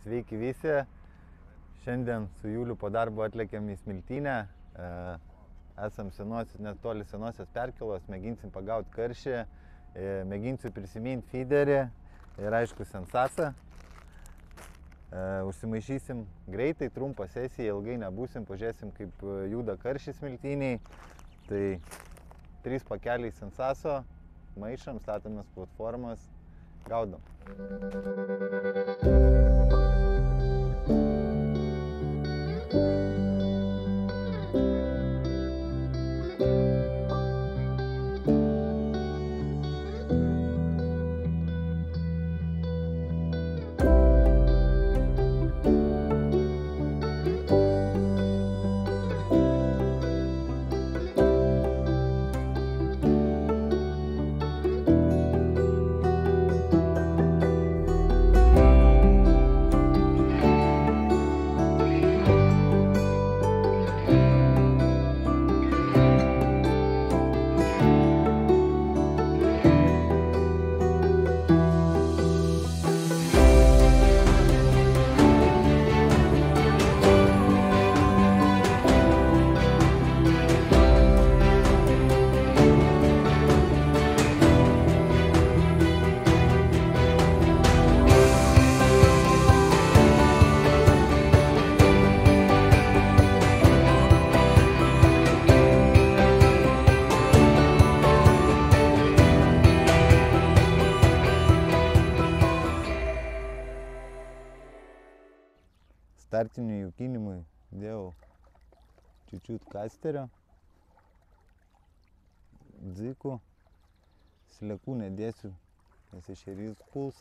Sveiki visi. Šiandien su Juliu po darbo atlėkėm į Smiltynę. Esam netoli senosios perkėlos, mėginsim pagauti karšį, mėginsiu prisiminti feederį ir aišku sensasą. Užsimaišysim greitai, trumpą sesiją, ilgai nebūsim, pažiūrėsim kaip juda karšis Smiltyniai. Tai 3 pakeliai sensaso, maišam, statomės platformas, gaudom. Startinių jaukinimui dėjau čiučiut kasterio, dzikų, sliekų nedėsiu, nes ešerys puls.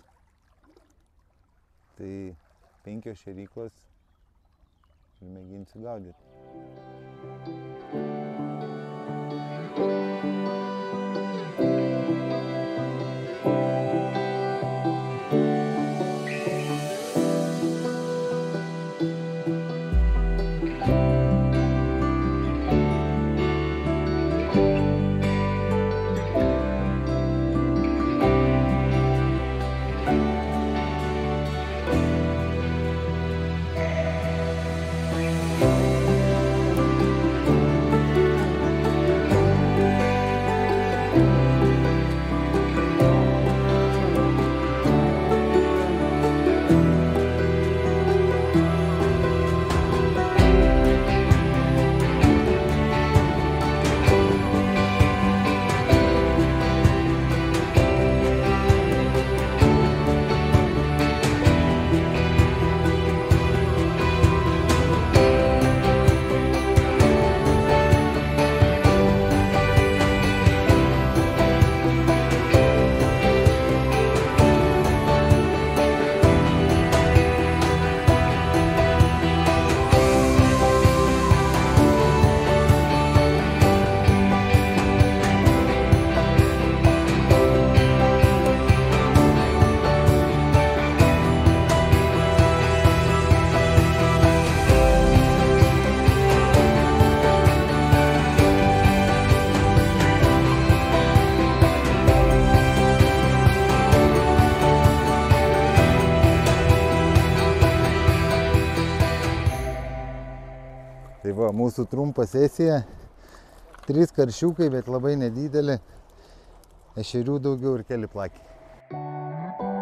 Tai 5 šeryklos ir mėginsiu gaudyti. Tai va, mūsų trumpa sesija, 3 karšiukai, bet labai nedidelė, ešerių daugiau ir keli plakiai.